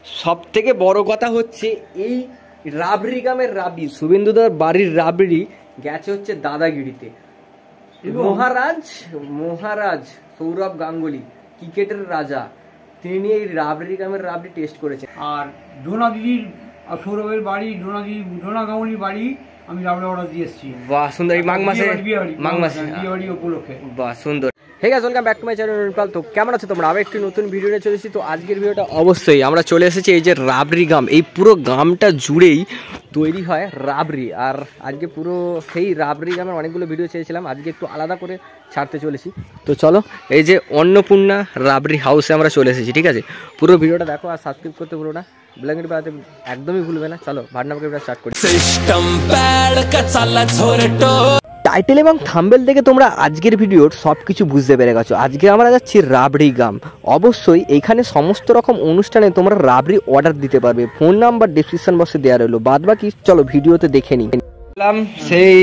সব থেকে বড় কথা হচ্ছে এই রাবড়ি গ্রামের রাবড়ি, শুভেন্দুদার বাড়ির রাবড়ি গেছে হচ্ছে দাদাগিরিতে। মহারাজ সৌরভ গাঙ্গুলি, ক্রিকেটের রাজা, তিনি এই রাবড়ি গ্রামের রাবড়ি টেস্ট করেছেন। আর ডোনা দিদির, সৌরভের বাড়ি, ডোনা গাঙ্গুলির বাড়ি আমি রাবড়ি অর্ডার দিয়ে এসেছি। বাহ সুন্দর, এই মাঘ মাসে বিয়েবাড়ি উপলক্ষে। বাহ সুন্দর। Hey guys, welcome back to my channel Nurpal. তো কেমন আছো তোমরা? আবার একটি নতুন ভিডিও নিয়ে চলে এসেছি। তো আজকের ভিডিওটা অবশ্যই আমরা চলে এসেছি এই যে রাবড়ি গ্রাম, এই পুরো গ্রামটা জুড়েই তৈরি হয় রাবড়ি। আর আজকে পুরো সেই রাবড়ি গ্রামের অনেকগুলো ভিডিও চেয়েছিলাম, আজকে একটু আলাদা করে ছাড়তে চলেছি। তো চলো, এই যে অন্নপূর্ণা রাবড়ি হাউসে আমরা চলে এসেছি, ঠিক আছে? পুরো ভিডিওটা দেখো আর সাবস্ক্রাইব করতে ভুলো না, ব্ল্যাঙ্কেট বাজাতে একদমই ভুলবে না। চলো ভাড়নামকে স্টার্ট করি। টাইটেল এবং থাম্বনেল থেকে তোমরা আজকের ভিডিওর সব কিছু বুঝতে পেরে গেছো। আজকে আমরা যাচ্ছি রাবড়ি গ্রাম। অবশ্যই এখানে সমস্ত রকম অনুষ্ঠানে তোমরা রাবড়ি অর্ডার দিতে পারবে। ফোন নাম্বার ডেসক্রিপশন বক্সে দেওয়া রইলো, বাদ বাকি চলো ভিডিওতে দেখে নিই। সেই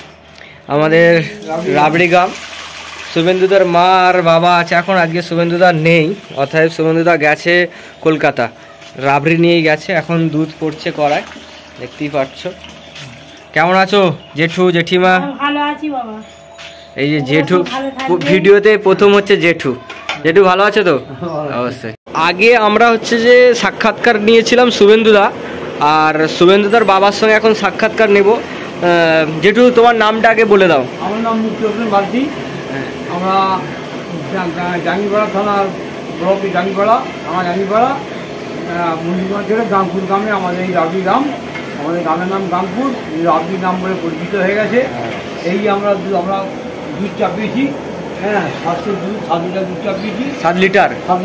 আমাদের রাবড়ি গ্রাম, শুভেন্দুদার মা আর বাবা আছে এখন, আজকে শুভেন্দুদার নেই, অর্থাৎ শুভেন্দুদা গেছে কলকাতা, রাবড়ি নিয়ে গেছে, এখন দুধ পড়ছে কড়ায়, দেখতেই পাচ্ছ। কেমন আছো জেঠু জেঠিমা? ভালো আছি বাবা। এই যে জেঠু ভিডিওতে প্রথম হচ্ছে জেঠু। জেঠু ভালো আছে তো? অবশ্যই। আগে আমরা হচ্ছে যে সাক্ষাৎকার নিয়েছিলাম শুভেন্দুদা, আর শুভেন্দুদার বাবার সঙ্গে এখন সাক্ষাৎকার নেব। জেঠু তোমার নামটা আগে বলে দাও। আমার নাম মুক্তি হোসেন বাগদি। আমরা জাঙ্গিপাড়া থানার ব্লক জাঙ্গিপাড়া, আমার জাঙ্গিপাড়া মুন্সিগঞ্জের গাংপুর গ্রামে আমাদের এই রাবড়ি গ্রাম। আমাদের গ্রামের নাম গাংপুর, রাবড়ি নাম বলে পরিচিত হয়ে গেছে। এই আমরা দুধ চাপিয়েছি, হ্যাঁ 700 দুধ, 7 লিটার দুধ চাপিয়েছি। 7 লিটার 6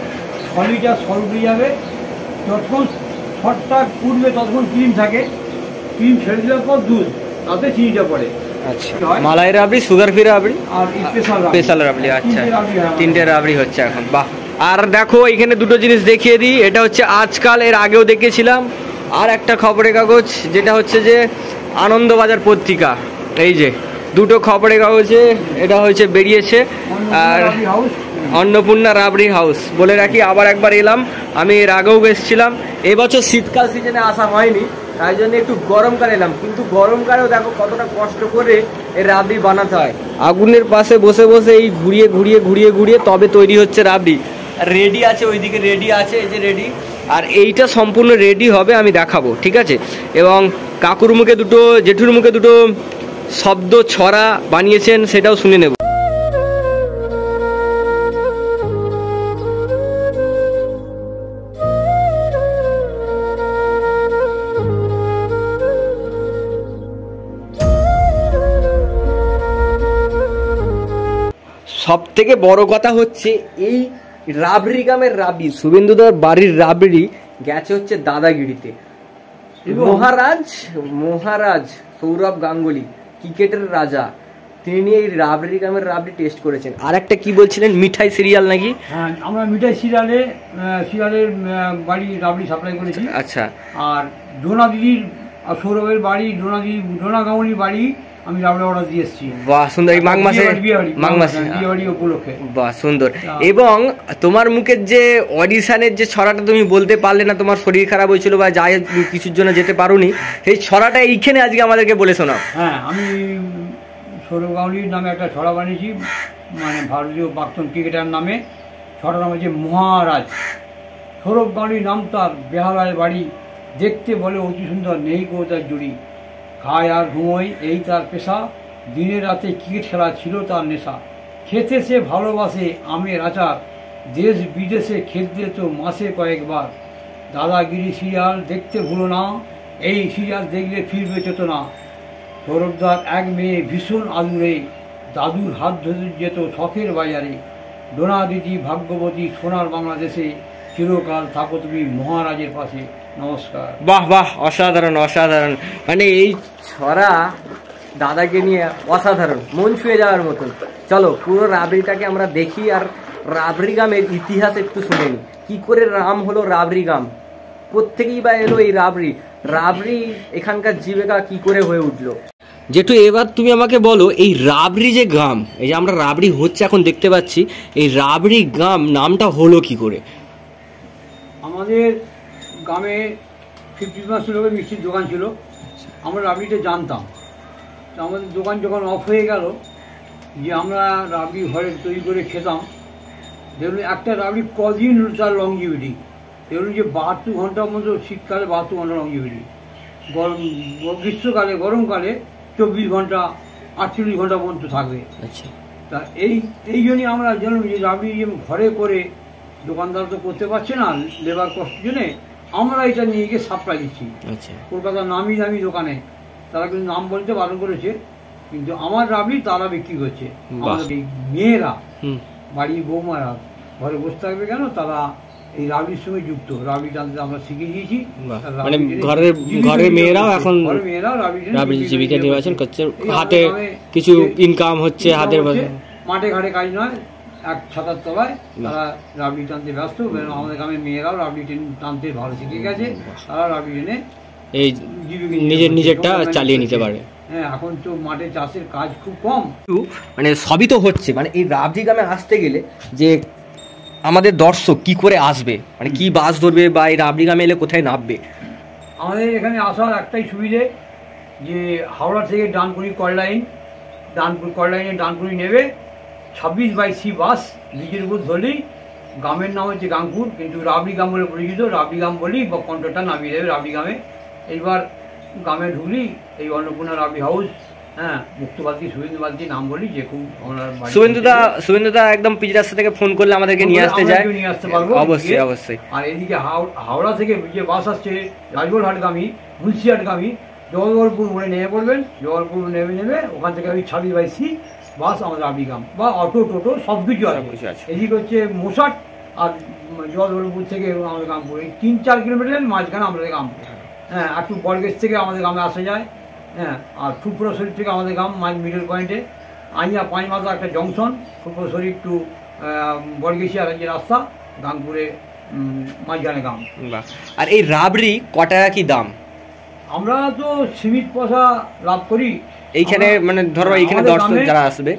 লিটার সর উঠে যাবে। যতক্ষণ সরটা উঠবে ততক্ষণ ক্রিম থাকে, ক্রিম ছেড়ে দেওয়ার পর দুধ, তাতে চিনিটা পড়ে। আচ্ছা, মালাই রাবড়ি, সুগার ফ্রি রাবড়ি আর স্পেশাল রাবড়ি। আচ্ছা, 3টে রাবড়ি হচ্ছে এখন। বাহ। আর দেখো এখানে দুটো জিনিস দেখিয়ে দিই, এটা হচ্ছে আজকাল, এর আগেও দেখেছিলাম। আর একটা খবরের কাগজ, যেটা হচ্ছে যে আনন্দবাজার পত্রিকা, এই যে দুটো খবরের কাগজে এটা হচ্ছে বেরিয়েছে। আর অন্নপূর্ণা রাবড়ি হাউস বলে রাখি, আবার একবার এলাম, আমি এর আগেও এসেছিলাম। এবছর শীতকাল সিজনে আসা হয়নি, তাই জন্য একটু গরমকালে এলাম। কিন্তু গরমকালেও দেখো কতটা কষ্ট করে এই রাবড়ি বানাতে হয়। আগুনের পাশে বসে বসে এই ঘুরিয়ে তবে তৈরি হচ্ছে রাবড়ি। রেডি আছে, ওইদিকে রেডি আছে, এই যে রেডি। আর এইটা সম্পূর্ণ রেডি হবে, আমি দেখাবো, ঠিক আছে? এবং কাকুর মুখে দুটো, জেঠুর মুখে দুটো শব্দ ছড়া বানিয়েছেন, সেটাও শুনে নেব। সব থেকে বড় কথা হচ্ছে এই রাবড়ি গ্রামের রাবড়ি, শুভেন্দুদার বাড়ির রাবড়ি গেছে হচ্ছে দাদাগিরিতে। মহারাজ সৌরভ গাঙ্গুলি, ক্রিকেটের রাজা, তিনি এই রাবড়ি গ্রামের রাবড়ি টেস্ট করেছেন। আর একটা কি বলছিলেন, মিঠাই সিরিয়াল নাকি? হ্যাঁ, আমরা মিঠাই সিরিয়ালের বাড়ি রাবড়ি সাপ্লাই করেছি। আচ্ছা। আর ডোনা দিদির, সৌরভের বাড়ি, ডোনা গাঙ্গুলির বাড়ি আমি রাবড়ি অর্ডার দিয়ে এসেছি। বাহ সুন্দর, এই মাঘ মাসে বিয়েবাড়ি উপলক্ষে। বাহ সুন্দর। এবং তোমার মুখের যে অডিশনের যে ছড়াটা তুমি বলতে পারলে না, তোমার শরীর খারাপ হয়েছিল বা যাই কিছুর জন্য যেতে পারোনি, সেই ছড়াটা এইখানে আজকে আমাদেরকে বলে শোনাও। হ্যাঁ, আমি সৌরভ গাঙ্গুলির নামে একটা ছড়া বানিয়েছি, মানে ভারতীয় প্রাক্তন ক্রিকেটার নামে। ছড়ার নাম হচ্ছে মহারাজ। সৌরভ গাঙ্গুলির নাম তার, বেহালায় বাড়ি, দেখতে বলে অতি সুন্দর, নেই কো তার জুড়ি, খায় আর ঘুমোয় এই তার পেশা, দিনে রাতে ক্রিকেট খেলা ছিল তার নেশা, খেতে সে ভালোবাসে আমের আচার, দেশ বিদেশে খেলতে তো মাসে কয়েকবার, দাদাগিরি সিরিয়াল দেখতে ভুলো না, এই সিরিয়াল দেখলে ফিরবে চেতনা, সৌরভদার এক মেয়ে ভীষণ আদুরে, দাদুর হাত ধরে যেত শখের বাজারে, ডোনা দিদি ভাগ্যবতী সোনার বাংলাদেশে, চিরকাল থাকো তুমি মহারাজের পাশে, নমস্কার। বাহ বাহ, অসাধারণ অসাধারণ। মানে এই ছড়া দাদাকে নিয়ে অসাধারণ, মন ছুঁয়ে যাওয়ার মতন। চলো পুরো রাবড়িটাকে আমরা দেখি, আর রাবড়ি গ্রামের ইতিহাস একটু শুনে নি, কি করে নাম হলো রাবড়ি গ্রাম, কোত্থেকেই বা এলো এই রাবড়ি এখানকার জীবিকা কি করে হয়ে উঠলো। যেটু এবার তুমি আমাকে বলো, এই রাবড়ি যে গ্রাম, এই যে আমরা রাবড়ি হচ্ছে এখন দেখতে পাচ্ছি, এই রাবড়ি গ্রাম নামটা হলো কি করে? আমাদের গ্রামে 50% লোকের মিষ্টির দোকান ছিল। আমরা রাবড়িটা জানতাম। তো আমাদের দোকান যখন অফ হয়ে গেল, যে আমরা রাবড়ি ঘরে তৈরি করে খেতাম, দেখুন একটা রাবড়ি কদিন তার লংজিভিটি, দেখুন যে 72 ঘন্টার মতো, শীতকালে 72 ঘন্টা লংজিভিটি, গ্রীষ্মকালে গরমকালে 24 ঘন্টা 48 ঘন্টা পর্যন্ত থাকবে। আচ্ছা, তা এই জন্যই আমরা জানলাম যে রাবড়ি যে ঘরে করে দোকানদার তো করতে পারছে না লেবার কষ্টের জন্যে, আমরা এটা নিয়ে গিয়ে সাপ্লাই দিচ্ছি। আচ্ছা, কলকাতার নামি দামি দোকানে, তারা কিন্তু নাম বলতে বারণ করেছে, কিন্তু আমার রাবড়ি তারা বিক্রি করছে। আমাদের এই মেয়েরা, বাড়ির বৌমারা ঘরে বসে থাকবে কেন, তারা এই রাবড়ির সঙ্গে যুক্ত। রাবড়ি টানতে আমরা শিখে দিয়েছি। মানে ঘরের মেয়েরাও এখন রাবড়ি জীবিকা নির্বাচন করছে, হাতে কিছু ইনকাম হচ্ছে, হাতের মাঠে ঘাটে কাজ নয়, এক ছাতার তলায় তারা রাবড়ি টানতে ব্যস্ত। আমাদের গ্রামের মেয়েরাও রাবড়ি টানতে ভালো শিখে গেছে, তারা রাবড়ি টেনে এই নিজেরটা চালিয়ে নিতে পারে। হ্যাঁ, এখন তো মাঠে চাষের কাজ খুব কম, মানে সবই তো হচ্ছে। মানে এই রাবড়ি গ্রামে আসতে গেলে যে আমাদের দর্শক কি করে আসবে, মানে কি বাস ধরবে, বা এই রাবড়ি গ্রামে এলে কোথায় নামবে? আমাদের এখানে আসার একটাই সুবিধে, যে হাওড়া থেকে ডানকুনি কললাইন, কললাইনে ডানকুনি নেবে 26/C বাস ব্রিজের উপর ধরলেই, গ্রামের নাম হচ্ছে গাংপুর, কিন্তু রাবড়ি গ্রাম বলে পরিচিত। রাবড়ি গ্রাম বলেই কন্ট্রাক্টর নামিয়ে দেবে রাবড়ি গ্রামে। এইবার গ্রামে ঢুকলি এই অন্নপূর্ণা রাবড়ি হাউস, হ্যাঁ, মুক্তবাদী শুভেন্দু বালতি নাম বলি, যে খুব শুভেন্দুদা একদম পিচ রাস্তা থেকে ফোন করলে আমাদেরকে নিয়ে আসতে যায়, নিয়ে আসতে পারবো অবশ্যই অবশ্যই। আর এদিকে হাওড়া থেকে যে বাস আসছে রাজবলহাটগামী, মুন্সিহাটগামী, জগদলপুর মোড়ে নেমে পড়বেন। জগদলপুর নেমে ওখান থেকে ওই 26/C বাস আমাদের রাবড়ি গ্রাম, বা অটো টোটো সব কিছু আছে। এদিকে হচ্ছে মোসাট, আর জগদলপুর থেকে আমাদের গ্রামপুর, এই 3-4 কিলোমিটারের মাঝখানে আমাদের গ্রাম। হ্যাঁ, একটু বড়গেজ থেকে আমাদের গ্রামে আসা যায়। হ্যাঁ, আর ফুটপুরা শরীর থেকে আমাদের গ্রাম মিডল পয়েন্টে, আইয়া 5 মাথা একটা জংশন, ফুটপুরা শরীর টু বড়গেছিয়ার যে রাস্তা, গাংপুরে মাঝখানে গ্রাম। আর এই রাবড়ি কটা কি দাম? আমরা তো সীমিত পয়সা লাভ করি এইখানে, মানে ধরো এইখানে দর্শক যারা আসবে,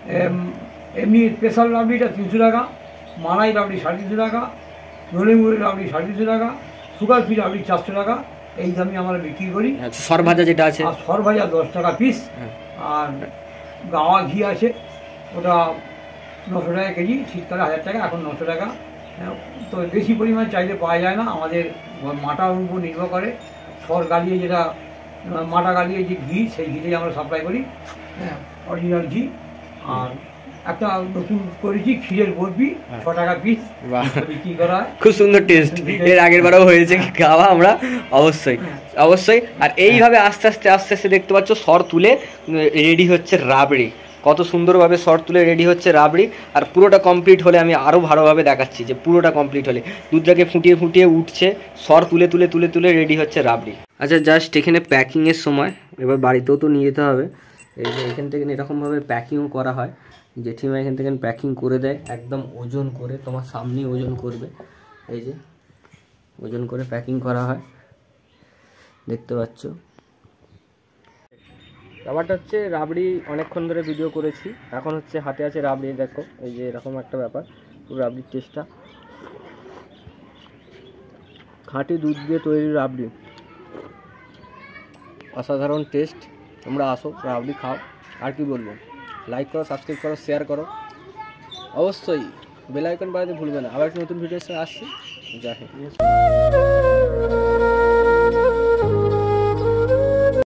এমনি স্পেশাল রাবড়িটা 300 টাকা, মালাই রাবড়ি 350 টাকা, নলেমুড়ি রাবড়ি 350 টাকা, সুগার ফ্রি রাবড়ি 400 টাকা, এই দামে আমরা বিক্রি করি। সরভাজা যেটা আছে, আর সরভাজা 10 টাকা পিস। আর গাওয়া ঘি আছে, ওটা 900 টাকা কেজি, শীতকালে 1000 টাকা, এখন 900 টাকা। তো বেশি পরিমাণ চাইলে পাওয়া যায় না, আমাদের মাটার উপর নির্ভর করে। সর গালিয়ে যেটা মাটা গালিয়ে যে ঘি, সেই ঘিটাই আমরা সাপ্লাই করি, হ্যাঁ, অরিজিনাল ঘি। আর একটা নতুন করেছি ক্ষীরের বরফি, 6 টাকা পিস বিক্রি করা হয়, খুব সুন্দর টেস্ট। এর আগের বারও হয়েছে খাওয়া আমরা, অবশ্যই অবশ্যই। আর এইভাবে আস্তে আস্তে আস্তে আস্তে দেখতে পাচ্ছ সর তুলে রেডি হচ্ছে রাবড়ি, কত সুন্দরভাবে সর তুলে রেডি হচ্ছে রাবড়ি। আর পুরোটা কমপ্লিট হলে আমি আরও ভালোভাবে দেখাচ্ছি, যে পুরোটা কমপ্লিট হলে দুধটাকে ফুটিয়ে ফুটিয়ে উঠছে, সর তুলে তুলে তুলে তুলে রেডি হচ্ছে রাবড়ি। আচ্ছা, জাস্ট এখানে প্যাকিংয়ের সময়, এবার বাড়িতেও তো নিয়ে যেতে হবে, এই যে এখান থেকে এরকমভাবে প্যাকিংও করা হয়। জেঠিমা এখান থেকে প্যাকিং করে দেয়, একদম ওজন করে, তোমার সামনেই ওজন করবে, এই যে ওজন করে প্যাকিং করা হয়, দেখতে পাচ্ছ। ব্যাপারটা হচ্ছে রাবড়ি অনেকক্ষণ ধরে ভিডিও করেছি, এখন হচ্ছে হাতে আছে রাবড়ি, দেখো এই যে এরকম একটা ব্যাপার। পুরো রাবড়ির টেস্টটা, খাঁটি দুধ দিয়ে তৈরি রাবড়ি, অসাধারণ টেস্ট। তোমরা আসো, রাবড়ি খাও। আর কি বলবো, লাইক করো, সাবস্ক্রাইব করো, শেয়ার করো, অবশ্যই বেল আইকন বাজাতে ভুলবে না। আবার একটা নতুন ভিডিওর সাথে আসছি। জয় হিন্দ।